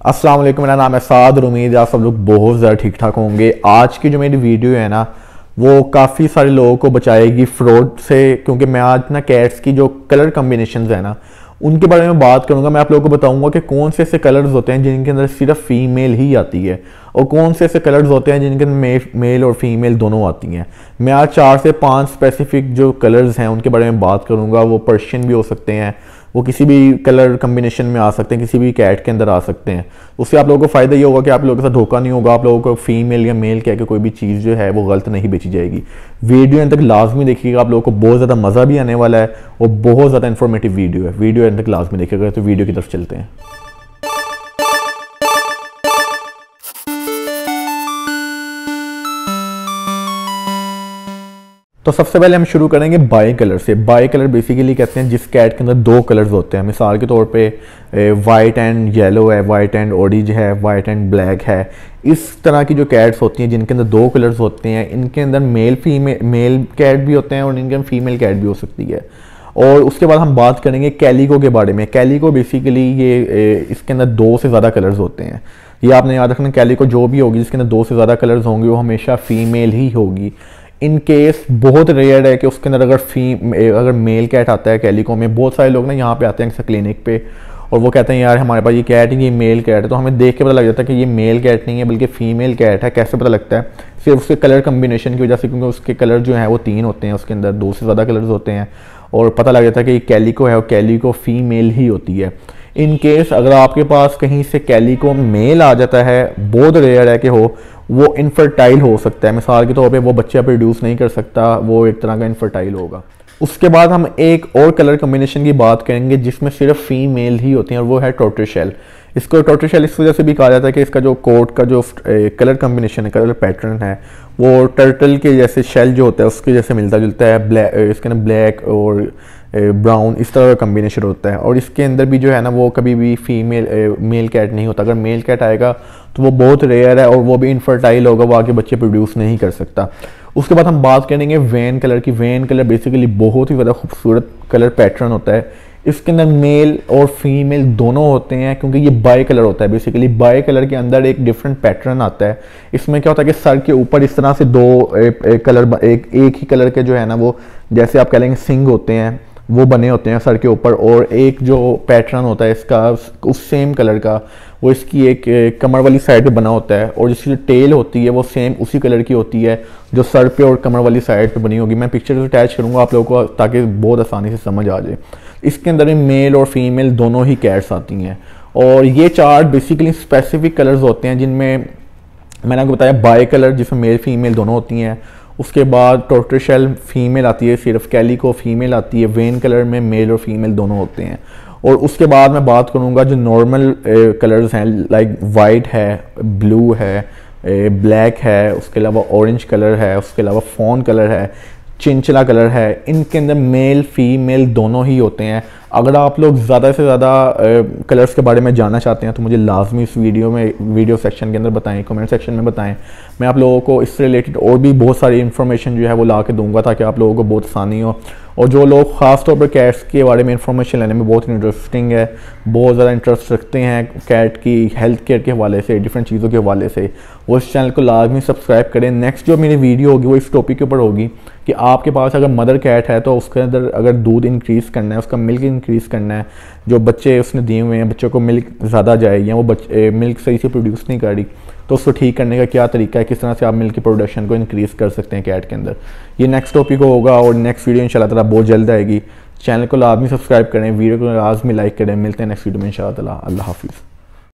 अस्सलाम वालेकुम, मेरा नाम है साद और उम्मीद है आप सब लोग बहुत ज़्यादा ठीक ठाक होंगे। आज की जो मेरी वीडियो है ना वो काफ़ी सारे लोगों को बचाएगी फ्रॉड से, क्योंकि मैं आज ना कैट्स की जो कलर कम्बिनेशंस है ना उनके बारे में बात करूंगा। मैं आप लोगों को बताऊंगा कि कौन से ऐसे कलर्स होते हैं जिनके अंदर सिर्फ फीमेल ही आती है और कौन से ऐसे कलर्स होते हैं जिनके अंदर मेल और फीमेल दोनों आती हैं। मैं आज 4 से 5 स्पेसिफिक जो कलर्स हैं उनके बारे में बात करूंगा। वो पर्शियन भी हो सकते हैं, वो किसी भी कलर कम्बिनेशन में आ सकते हैं, किसी भी कैट के अंदर आ सकते हैं। उससे आप लोगों को फ़ायदा ये होगा कि आप लोगों के साथ धोखा नहीं होगा, आप लोगों को फीमेल या मेल कह के कोई भी चीज़ जो है वो गलत नहीं बेची जाएगी। वीडियो अंत तक लाजमी देखिएगा, आप लोगों को बहुत ज़्यादा मज़ा भी आने वाला है और बहुत ज़्यादा इन्फॉर्मेटिव वीडियो है। वीडियो अंत तक लाजमी देखिएगा। तो वीडियो की तरफ चलते हैं। तो सबसे पहले हम शुरू करेंगे बाई कलर से। बाई कलर बेसिकली कहते हैं जिस कैट के अंदर 2 कलर्स होते हैं। मिसाल के तौर पे वाइट एंड येलो है, वाइट एंड ऑरेंज है, वाइट एंड ब्लैक है। इस तरह की जो कैट्स होती हैं जिनके अंदर 2 कलर्स होते हैं, इनके अंदर मेल कैट भी होते हैं और इनके अंदर फीमेल कैट भी हो सकती है। और उसके बाद हम बात करेंगे कैलिको के बारे में। कैलिको बेसिकली ये इसके अंदर 2 से ज़्यादा कलर्स होते हैं। ये आपने याद रखना, कैलिको जो भी होगी जिसके अंदर 2 से ज़्यादा कलर्स होंगे वो हमेशा फीमेल ही होगी। इन केस बहुत रेयर है कि उसके अंदर अगर मेल कैट आता है कैलिको में। बहुत सारे लोग ना यहाँ पे आते हैं क्लिनिक पे और वो कहते हैं यार हमारे पास ये कैट है, ये मेल कैट है। तो हमें देख के पता लग जाता है कि ये मेल कैट नहीं है बल्कि फीमेल कैट है। कैसे पता लगता है? सिर्फ उसके कलर कम्बिनेशन की वजह से, क्योंकि उसके कलर जो हैं वो 3 होते हैं, उसके अंदर 2 से ज़्यादा कलर्स होते हैं और पता लग जाता है कि ये कैलिको है और कैलिको फीमेल ही होती है। इन केस अगर आपके पास कहीं से कैलिको मेल आ जाता है, बहुत रेयर है कि वो इनफर्टाइल हो सकता है। मिसाल के तौर पे वो बच्चा प्रोड्यूस नहीं कर सकता, वो एक तरह का इनफर्टाइल होगा। उसके बाद हम एक और कलर कम्बिनेशन की बात करेंगे जिसमें सिर्फ फीमेल ही होती हैं और वो है टॉर्टोइशेल। इसको टॉर्टोइशेल इस वजह से भी कहा जाता है कि इसका जो कोट का जो कलर कम्बिनेशन है, कलर पैटर्न है, वो टर्टल के जैसे शेल जो होता है उसके जैसे मिलता जुलता है। इसके अंदर ब्लैक और ब्राउन इस तरह का कम्बिनेशन होता है। और इसके अंदर भी जो है ना वो कभी भी मेल कैट नहीं होता। अगर मेल कैट आएगा तो वो बहुत रेयर है और वो भी इनफर्टाइल होगा, वो आगे बच्चे प्रोड्यूस नहीं कर सकता। उसके बाद हम बात करेंगे वेन कलर की। वेन कलर बेसिकली बहुत ही ज़्यादा खूबसूरत कलर पैटर्न होता है। इसके अंदर मेल और फीमेल दोनों होते हैं क्योंकि ये बाई कलर होता है। बेसिकली बाई कलर के अंदर एक डिफरेंट पैटर्न आता है। इसमें क्या होता है कि सर के ऊपर इस तरह से 2 कलर एक ही कलर के जो है ना वो जैसे आप कह लेंगे सिंग होते हैं वो बने होते हैं सर के ऊपर, और एक जो पैटर्न होता है इसका उस सेम कलर का वो इसकी एक कमर वाली साइड पे बना होता है और जिसकी जो टेल होती है वो सेम उसी कलर की होती है जो सर पे और कमर वाली साइड पे बनी होगी। मैं पिक्चर अटैच करूँगा आप लोगों को ताकि बहुत आसानी से समझ आ जाए। इसके अंदर मेल और फीमेल दोनों ही कैट्स आती हैं और ये 4 बेसिकली स्पेसिफिक कलर्स होते हैं जिनमें मैंने आपको बताया बाई कलर जिसमें मेल फीमेल दोनों होती हैं। उसके बाद टॉर्टोइशेल फीमेल आती है, सिर्फ कैलिको फीमेल आती है। वेन कलर में मेल और फीमेल दोनों होते हैं। और उसके बाद मैं बात करूँगा जो नॉर्मल कलर्स हैं, लाइक वाइट है, ब्लू है, ब्लैक है, उसके अलावा ऑरेंज कलर है, उसके अलावा फॉन कलर है, चिंचला कलर है। इनके अंदर मेल फीमेल दोनों ही होते हैं। अगर आप लोग ज़्यादा से ज़्यादा कलर्स के बारे में जानना चाहते हैं तो मुझे लाजमी इस वीडियो सेक्शन के अंदर बताएं, कमेंट सेक्शन में बताएं। मैं आप लोगों को इससे रिलेटेड और भी बहुत सारी इन्फॉर्मेशन जो है वो ला के दूंगा ताकि आप लोगों को बहुत आसानी हो। और जो लोग ख़ास तौर पर कैट्स के बारे में इंफॉर्मेशन लेने में बहुत इंटरेस्टिंग है, बहुत ज़्यादा इंटरेस्ट रखते हैं कैट की हेल्थ केयर के हवाले से, डिफरेंट चीज़ों के हवाले से, वो इस चैनल को लाजमी सब्सक्राइब करें। नेक्स्ट जो मेरी वीडियो होगी वो इस टॉपिक के ऊपर होगी कि आपके पास अगर मदर कैट है तो उसके अंदर अगर दूध इंक्रीज़ करना है, उसका मिल्क इंक्रीज़ करना है, जो बच्चे उसने दिए हुए हैं बच्चों को मिल्क ज़्यादा जाए या वो मिल्क सही से प्रोड्यूस नहीं कर रही, तो उसको ठीक करने का क्या तरीका है, किस तरह से आप मिल्क की प्रोडक्शन को इंक्रीज़ कर सकते हैं कैट के अंदर। ये नेक्स्ट टॉपिक होगा और नेक्स्ट वीडियो इंशाल्लाह ताला बहुत जल्द आएगी। चैनल को लाजमी सब्सक्राइब करें, वीडियो को लाजमी लाइक करें। मिलते हैं नेक्स्ट वीडियो में इंशाल्लाह ताला। अल्लाह हाफिज़।